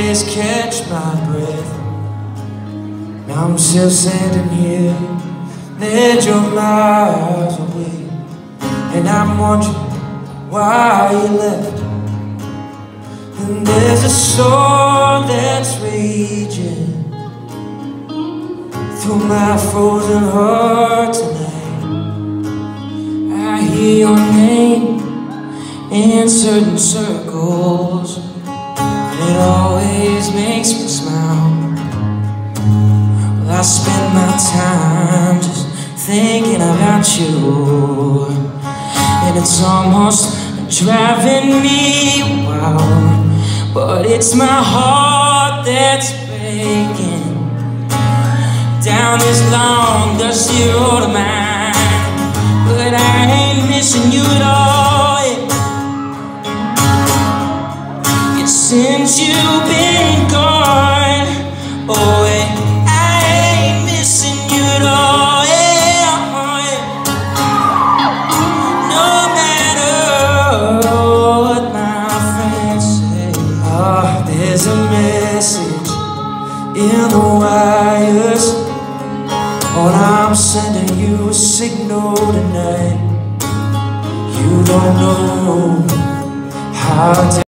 always catch my breath. Now I'm still standing here, that you're miles away, and I'm wondering why you left. And there's a storm that's raging through my frozen heart tonight. I hear your name in certain circles, and it always makes me smile. Well, I spend my time just thinking about you, and it's almost driving me wild. But it's my heart that's breaking down this long dusty road of mine. But I ain't missing you at all, yeah. Since you've been gone, oh yeah, I ain't missing you at all, yeah, oh, yeah. No matter what my friends say, oh, there's a message in the wires. Oh, I'm sending you a signal tonight. You don't know how to